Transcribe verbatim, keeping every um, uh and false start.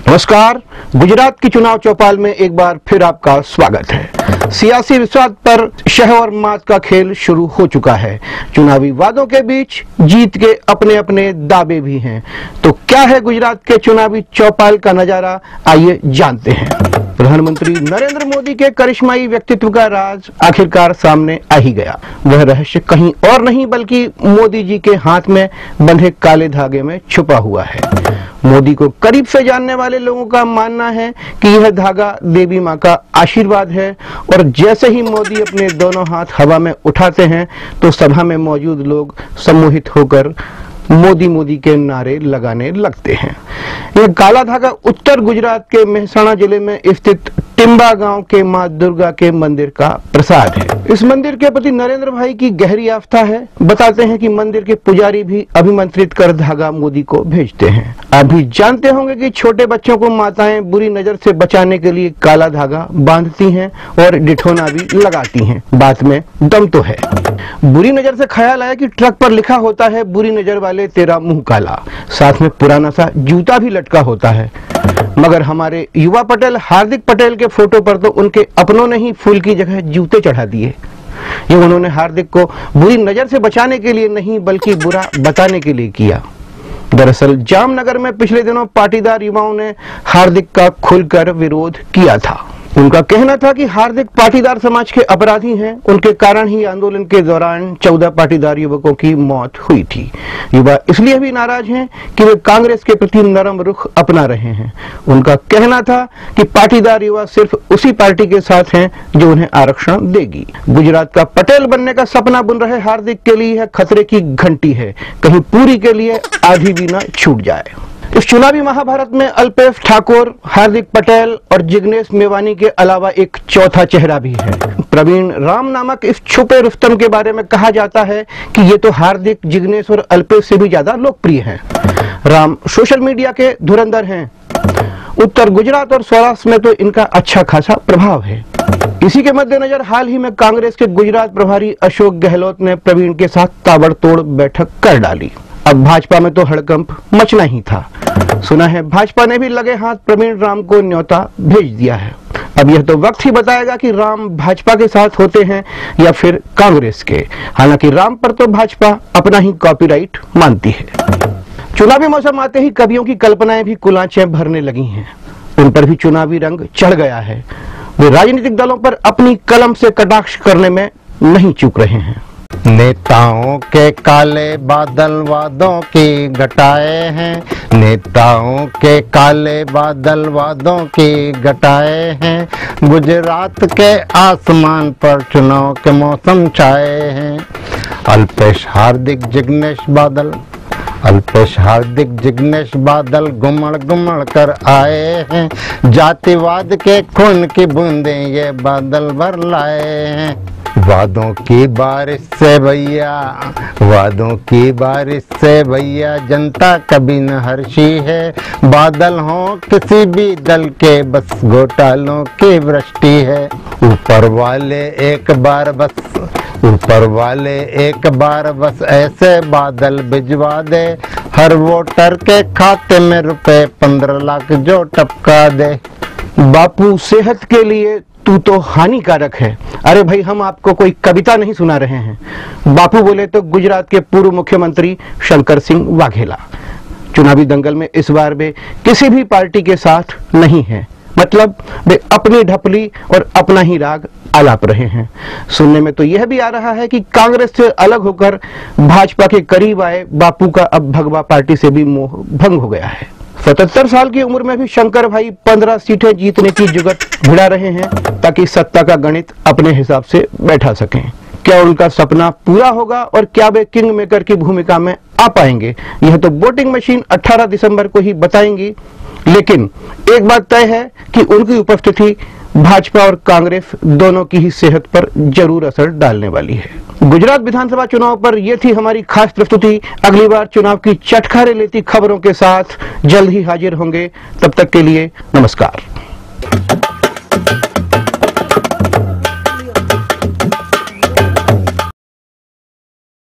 नमस्कार, गुजरात की चुनाव चौपाल में एक बार फिर आपका स्वागत है। सियासी विवाद पर शह और मात का खेल शुरू हो चुका है। चुनावी वादों के बीच जीत के अपने अपने दावे भी हैं। तो क्या है गुजरात के चुनावी चौपाल का नजारा, आइए जानते हैं। प्रधानमंत्री नरेंद्र मोदी के करिश्माई व्यक्तित्व का राज आखिरकार सामने आ ही गया। वह रहस्य कहीं और नहीं बल्कि मोदी जी के हाथ में बंधे काले धागे में छुपा हुआ है। मोदी को करीब से जानने वाले लोगों का मानना है कि यह धागा देवी मां का आशीर्वाद है और जैसे ही मोदी अपने दोनों हाथ हवा में उठाते हैं तो सभा में मौजूद लोग सम्मोहित होकर मोदी मोदी के नारे लगाने लगते हैं। यह काला धागा उत्तर गुजरात के मेहसाणा जिले में स्थित टिंबा गांव के मां दुर्गा के मंदिर का प्रसाद है। इस मंदिर के प्रति नरेंद्र भाई की गहरी आस्था है। बताते हैं कि मंदिर के पुजारी भी अभिमंत्रित कर धागा मोदी को भेजते हैं। आप भी जानते होंगे कि छोटे बच्चों को माताएं बुरी नजर से बचाने के लिए काला धागा बांधती हैं और डिठोना भी लगाती हैं। बात में दम तो है। बुरी नजर से ख्याल आया कि ट्रक पर लिखा होता है, बुरी नजर वाले तेरा मुंह काला। साथ में पुराना सा जूता भी लटका होता है। मगर हमारे युवा पटेल हार्दिक पटेल के फोटो पर तो उनके अपनों ने ही फूल की जगह जूते चढ़ा दिए। ये उन्होंने हार्दिक को बुरी नजर से बचाने के लिए नहीं बल्कि बुरा बताने के लिए किया। दरअसल जामनगर में पिछले दिनों पाटीदार युवाओं ने हार्दिक का खुलकर विरोध किया था। उनका कहना था कि हार्दिक पाटीदार समाज के अपराधी हैं। उनके कारण ही आंदोलन के दौरान चौदह पाटीदार युवकों की मौत हुई थी। युवा इसलिए भी नाराज हैं कि वे कांग्रेस के प्रति नरम रुख अपना रहे हैं। उनका कहना था कि पाटीदार युवा सिर्फ उसी पार्टी के साथ हैं जो उन्हें आरक्षण देगी। गुजरात का पटेल बनने का सपना बुन रहे हार्दिक के लिए यह खतरे की घंटी है। कहीं पूरी के लिए आधी भी न छूट जाए। इस चुनावी महाभारत में अल्पेश ठाकुर, हार्दिक पटेल और जिग्नेश मेवानी के अलावा एक चौथा चेहरा भी है। प्रवीण राम नामक इस छुपे रुस्तम के बारे में कहा जाता है कि ये तो हार्दिक, जिग्नेश और अल्पेश से भी ज्यादा लोकप्रिय हैं। राम सोशल मीडिया के धुरंधर हैं। उत्तर गुजरात और सौराष्ट्र में तो इनका अच्छा खासा प्रभाव है। इसी के मद्देनजर हाल ही में कांग्रेस के गुजरात प्रभारी अशोक गहलोत ने प्रवीण के साथ ताबड़तोड़ बैठक कर डाली। अब भाजपा में तो हड़कंप मचना ही था। सुना है भाजपा ने भी लगे हाथ प्रवीण राम को न्योता भेज दिया है। अब यह तो वक्त ही बताएगा कि राम भाजपा के साथ होते हैं या फिर कांग्रेस के। हालांकि राम पर तो भाजपा अपना ही कॉपीराइट मानती है। चुनावी मौसम आते ही कवियों की कल्पनाएं भी कुलांचें भरने लगी हैं। उन पर भी चुनावी रंग चढ़ गया है। वे राजनीतिक दलों पर अपनी कलम से कटाक्ष करने में नहीं चूक रहे हैं। नेताओं के काले बादल वादों की घटाए हैं। नेताओं के काले बादल वादों की घटाए हैं। गुजरात के आसमान पर चुनाव के मौसम छाए हैं। अल्पेश हार्दिक जिग्नेश बादल अल्पेश हार्दिक जिग्नेश बादल घुमड़ घुमड़ कर आए हैं। जातिवाद के खून की बूंदें ये बादल भर लाए हैं। वादों की बारिश से भैया वादों की बारिश से भैया जनता कभी न हर्षी है। बादल हो किसी भी दल के बस घोटालों की वृष्टि है। ऊपर वाले एक बार बस ऊपर वाले एक बार बस ऐसे बादल भिजवा दे। हर वोटर के खाते में रुपए पंद्रह लाख जो टपका दे। बापू सेहत के लिए तू तो हानिकारक है। अरे भाई, हम आपको कोई कविता नहीं सुना रहे हैं। बापू बोले तो गुजरात के पूर्व मुख्यमंत्री शंकर सिंह वाघेला। चुनावी दंगल में इस बार वे किसी भी पार्टी के साथ नहीं हैं। मतलब वे अपनी ढपली और अपना ही राग आलाप रहे हैं। सुनने में तो यह भी आ रहा है कि कांग्रेस से अलग होकर भाजपा के करीब आए बापू का अब भगवा पार्टी से भी मोह भंग हो गया है। सतहत्तर साल की उम्र में भी शंकर भाई पंद्रह सीटें जीतने की जुगत भिड़ा रहे हैं ताकि सत्ता का गणित अपने हिसाब से बैठा सकें। क्या उनका सपना पूरा होगा और क्या वे किंग मेकर की भूमिका में आ पाएंगे, यह तो वोटिंग मशीन अठारह दिसंबर को ही बताएंगी। लेकिन एक बात तय है कि उनकी उपस्थिति भाजपा और कांग्रेस दोनों की ही सेहत पर जरूर असर डालने वाली है। गुजरात विधानसभा चुनाव पर यह थी हमारी खास प्रस्तुति। अगली बार चुनाव की चटखारे लेती खबरों के साथ जल्द ही हाजिर होंगे। तब तक के लिए नमस्कार।